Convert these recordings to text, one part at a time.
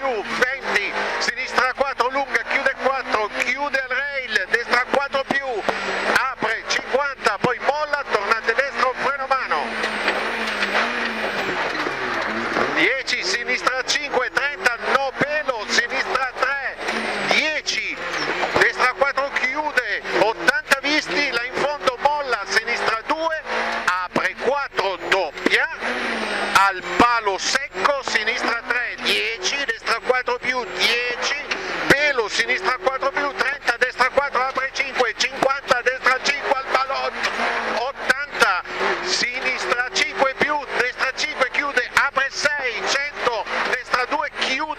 20, sinistra 4 lunga, chiude 4, chiude al rail, destra 4 più, apre 50, poi molla, tornante destro, freno mano. 10, sinistra 5, 30, no pelo, sinistra 3, 10, destra 4 chiude, 80 visti, là in fondo molla, sinistra 2, apre 4, doppia, al palo secco, sinistra 3, 10, destra 4 più, 10, pelo, sinistra 4 più, 30, destra 4, apre 5, 50, destra 5 al palotto, 80, sinistra 5 più, destra 5 chiude, apre 6, 100, destra 2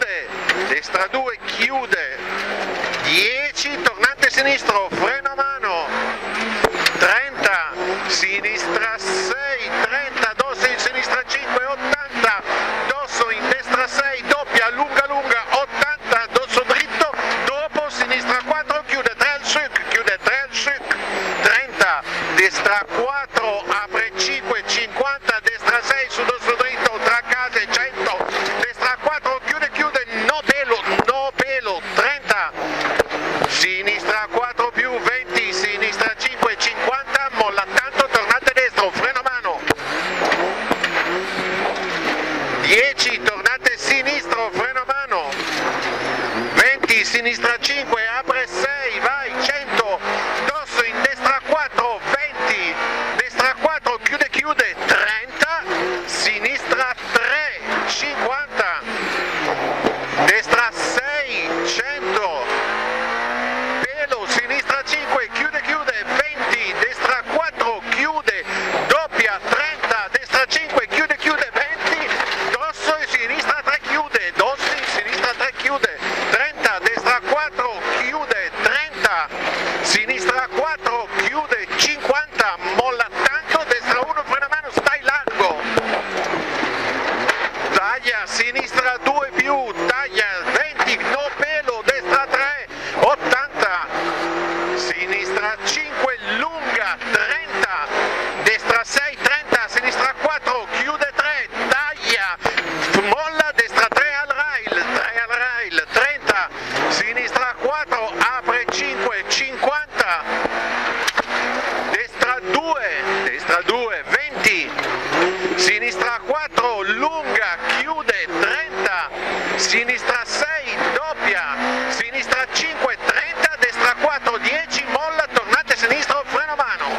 chiude, 10, tornante sinistro, freno a mano, 30, sinistra 6, 30, dosso in sinistra 5, 80, dosso in destra 6, doppia, lunga lunga, 80, dosso dritto, dopo sinistra 4, chiude 3 al suc, 30, destra 4, apre 5, 50, destra 6 su dosso dritto, tra case 100, destra 4, chiude, no pelo, 30, sinistra 4 più, 20, sinistra 5, 50, molla tanto, tornante destro, freno a mano, 10, tornante sinistro, freno a mano, 20, sinistra 5, apre 6, vai, 100, dosso in destra 4, 20, destra 4, chiude, 30, sinistra 3, 50, destra 6, 100, pelo, sinistra 5, chiude, 20, destra 4, chiude, doppia, 30, destra 5, chiude, 20, dosso in sinistra 3 chiude, 30, destra 4, chiude, 30, sinistra 4, chiude, 50, molla tanto, destra 1, frena mano, stai largo, taglia, sinistra 2 più, taglia, 20, no pelo, destra 3, 80, sinistra 5, lunga, 30, destra 6, 30, sinistra 4, chiude 3, taglia, molla, destra 3 al rail, 30, sinistra 4, apre 5, 50, destra 2, 20, sinistra 4, lunga, chiude, 30, sinistra 6, doppia, sinistra 5, 30, destra 4, 10, molla, tornante sinistro, freno a mano,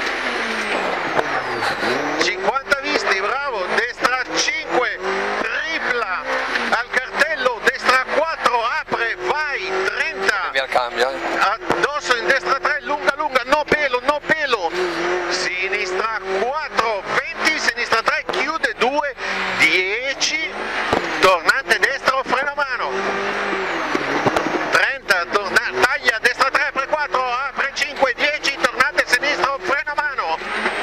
50 visti, bravo, destra 5, tripla, al cartello, destra 4, apre, vai, 30, Via il cambio, addosso in destra 3, lunga, no pelo, sinistra 4, 20, sinistra 3, chiude 2, 10, tornante destro, freno a mano, 30, taglia, destra 3, apre 4, apre 5, 10, tornante sinistro, freno a mano,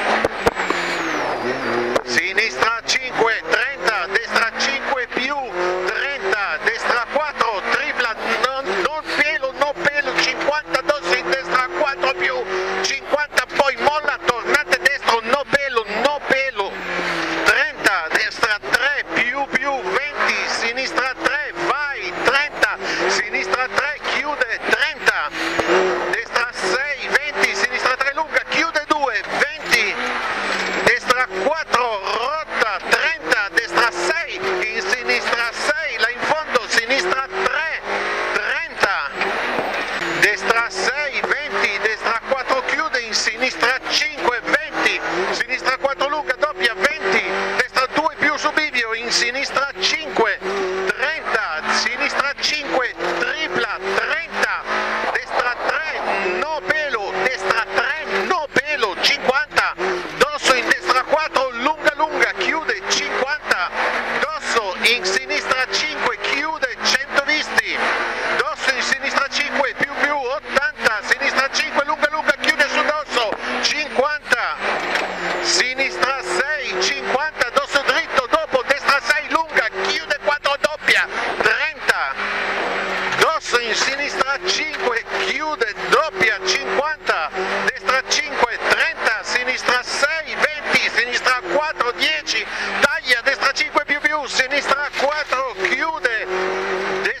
sinistra 5, 30, destra 5 più, 30, destra 4, tripla, no pelo, 50, dosso in destra 4 più, 50, poi molla, tornante destro, no pelo, 30, destra 3 più, 20, sinistra 3, vai, 30, sinistra 3, chiude, 30, destra 6, 20, sinistra 3 lunga, chiude 2, 20, destra 4, rotta, 30, destra 6, in sinistra 6, là in fondo, sinistra 3, 30, destra 6, 20, destra 4 chiude, in sinistra 5, 20, sinistra 4 lunga, doppia, 20, destra 2 più su bivio, in sinistra 5, 30, sinistra 5, tripla, 30, destra 3, no pelo, destra 3, no pelo, 50, dosso in destra 4, lunga, chiude, 50, dosso in sinistra 5, chiude, 100 visti, dosso in sinistra 5, più, 80, sinistra 5, lunga, chiude su dosso, 50, sinistra 6, 50, dosso dritto, dopo, destra 6, lunga, chiude 4, doppia, 30, dosso in sinistra 5, chiude, doppia, 50, destra 5, 30, sinistra 6, 20, sinistra 4, 10, taglia, destra 5 più, sinistra 4, chiude,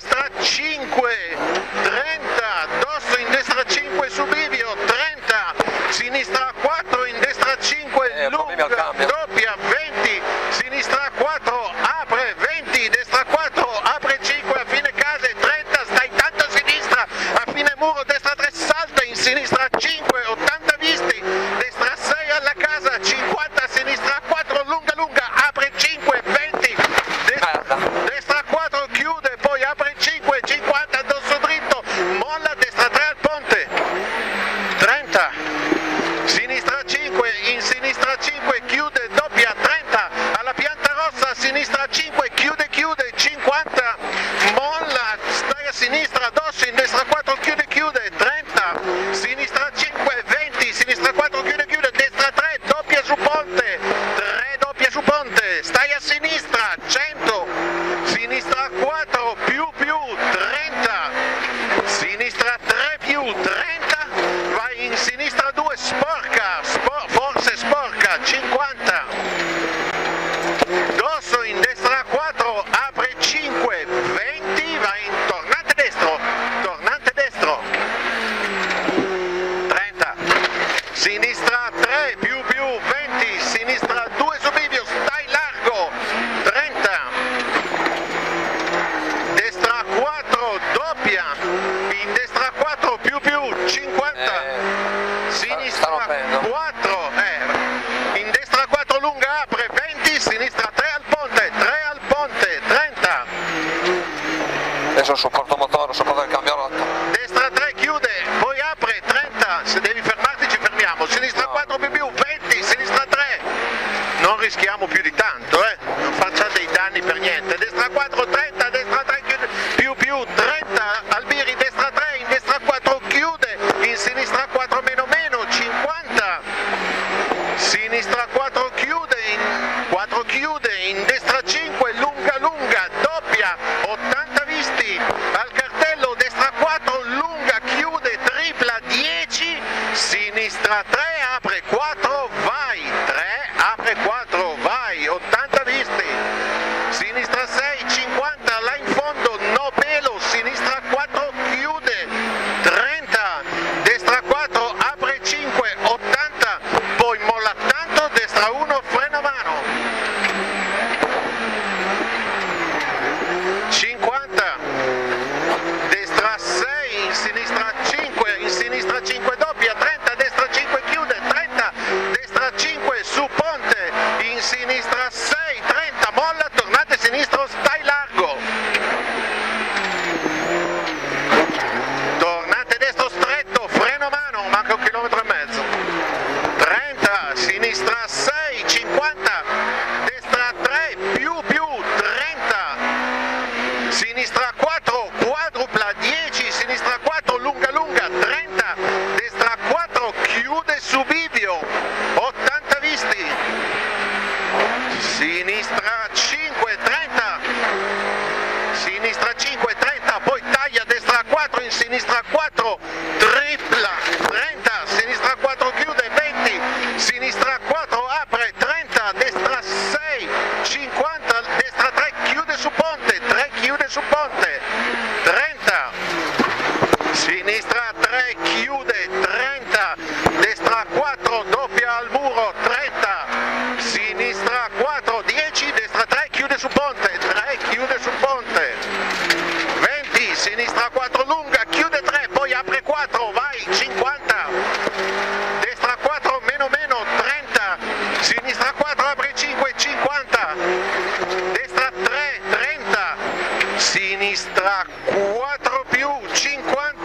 50, molla, stai a sinistra, addosso, in destra 4, chiude, 30, sinistra 5, 20, sinistra 4, chiude, destra 3, doppia su ponte, 3 doppia su ponte, stai a sinistra, 100, sinistra 4, più, 30, sinistra 3 più, 30, vai in sinistra 2, sporca, forse sporca, 50, dosso in destra 4, apre 5, 20, vai in tornante destro, 30, sinistra 3, più, 20, sinistra 2 su bivio, stai largo, 30, destra 4, doppia, in destra 4, più, 50, sinistra 4, in destra 4 lunga, apre 20, sinistra 3 al ponte, 30, adesso supporto motore, supporto il cambio rotto, destra 3 chiude, poi apre 30, se devi fermarti ci fermiamo, sinistra 4 più 20, sinistra 3, non rischiamo più di tanto, non facciate i danni per niente, destra 4 30, destra 3 chiude, più 30, Albiri, destra 3, in destra 4 chiude, in sinistra 4 meno 50, sinistra 4 chiude, in destra 5, lunga, doppia, 80 visti, al cartello, destra 4, lunga, chiude, tripla, 10, sinistra 3, apre 4, vai, 3, apre 4, vai, 80 visti, sinistra 6, 50, là in fondo, no pelo, sinistra 4, chiude, 30, destra 4, apre 5, 80, poi molla tanto, destra 1, frena mano, 50, destra 6, in sinistra 5 doppia, 30, destra 5 chiude, 30, destra 5 su ponte, in sinistra 6, 30, molla, tornate sinistro, stai largo, tornate destro stretto, freno mano, manca 1,5 km, 30, sinistra 6, 50, destra 3, più, 30, sinistra 4, quadrupla, 10, sinistra 4, lunga, 30, destra 4, chiude su bivio, 80 visti, sinistra 5, 30, sinistra 5, 30, poi taglia, destra 4, in sinistra 4, tripla, 30, sinistra 4 chiude, 20, sinistra 4 apre, 30, destra 6, 50, destra 3 chiude su ponte, 3 chiude su ponte, 30, sinistra 3 chiude, 30, destra 4 doppia al muro, 30, sinistra 4, 10, destra 3 chiude su ponte, 3 chiude su ponte, 20, sinistra 4 lunga, chiude 3, poi apre 4, vai, 50, destra 4 meno, 30, sinistra 4 apre 5, 50, destra 3, 30, sinistra 4 più, 50,